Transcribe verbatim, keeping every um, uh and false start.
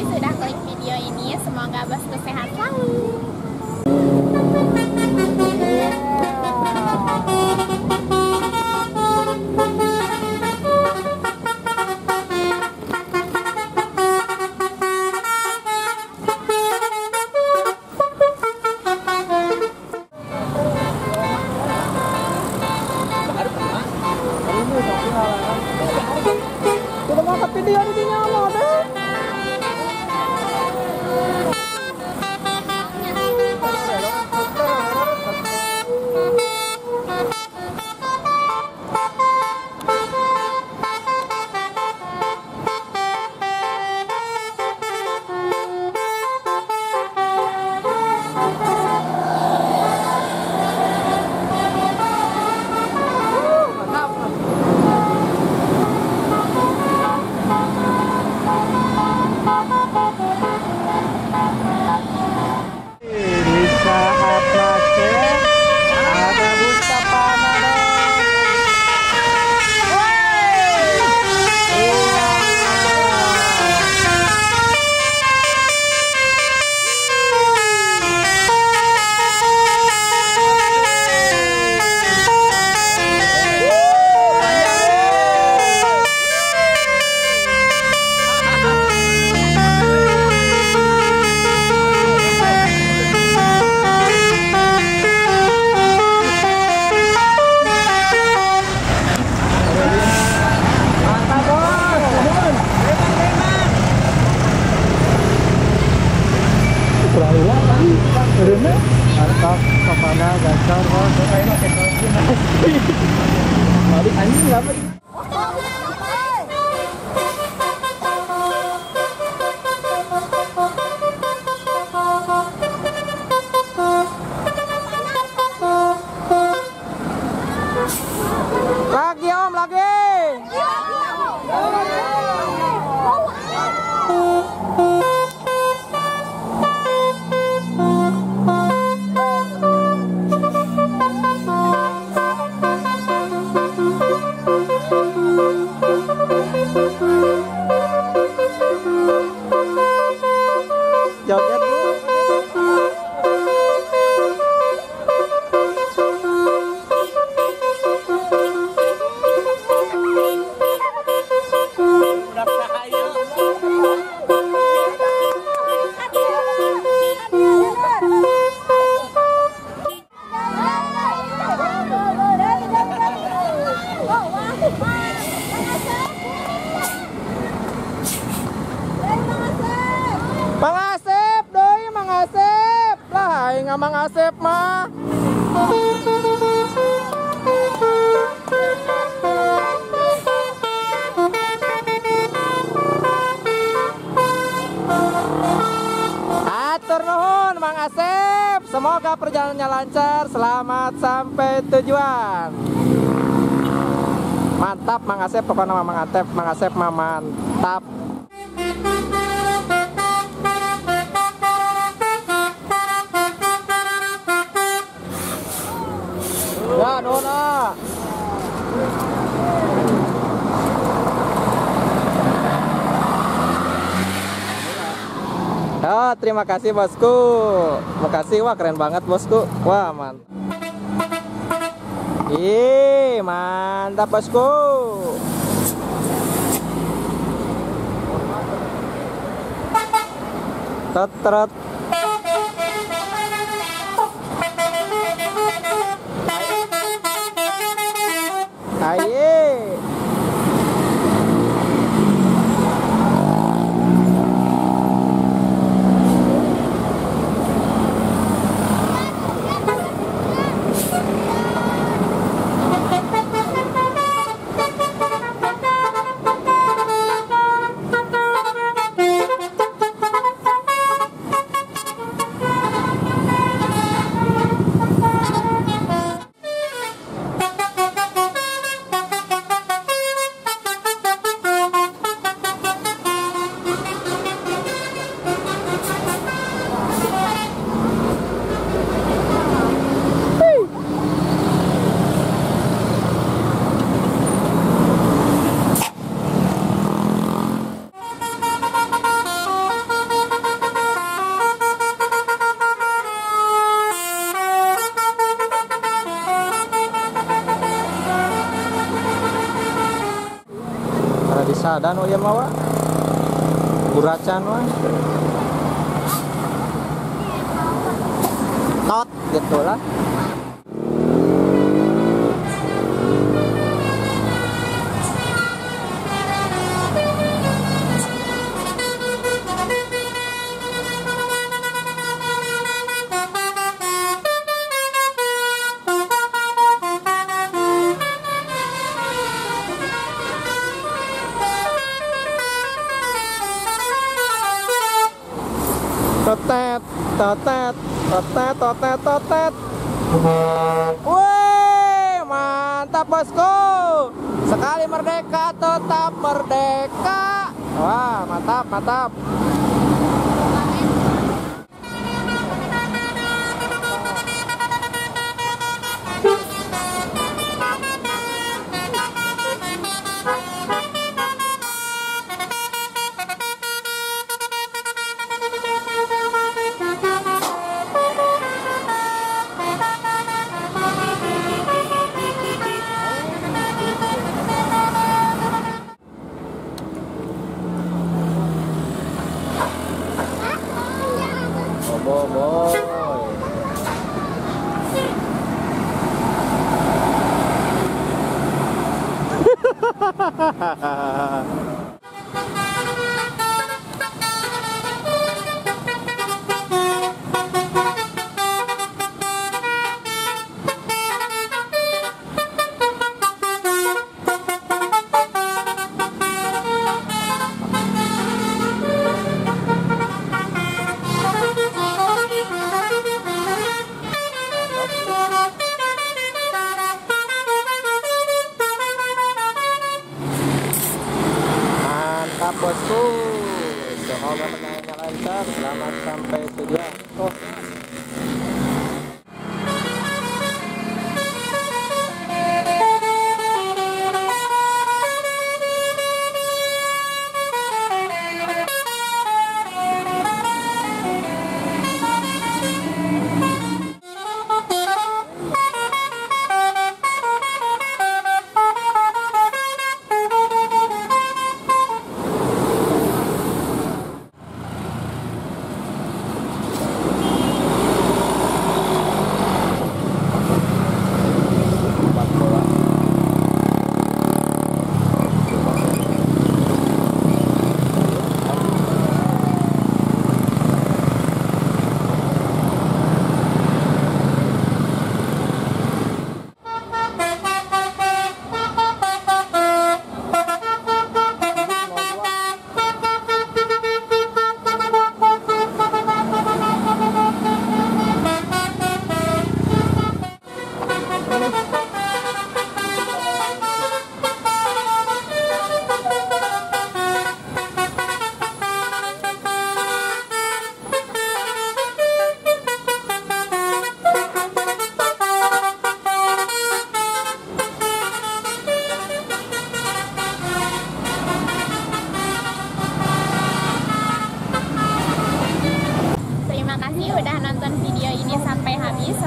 sudah klik video ini. Semoga bosku sehat selalu. Video ini nyala deh. Mantap, kemana gacor, bos? Mari anjing nggak apa? Lagi om, lagi. Joget bu. Mang Asep, doi Mang Asep. Lah, nggak Mang Asep mah. Atur nuhun Mang Asep. Semoga perjalanannya lancar, selamat sampai tujuan. Mantap Mang Asep, pokoknya Mang Asep, Mang Asep mah mantap. Ya, Nona. Oh, terima kasih bosku. Makasih, wah keren banget bosku. Wah, mantap. Ih, mantap bosku. Tetret. Aye. dan oh ya mawa guracan wah tot gitu lah. Totet, totet, totet, totet, totet. Wih, mantap bosku. Sekali merdeka tetap merdeka. Wah, mantap, mantap. Boy, boy. Mantap bosku, semoga perjalanannya lancar, selamat sampai tujuan. Oh. Terima kasih udah nonton video ini sampai habis.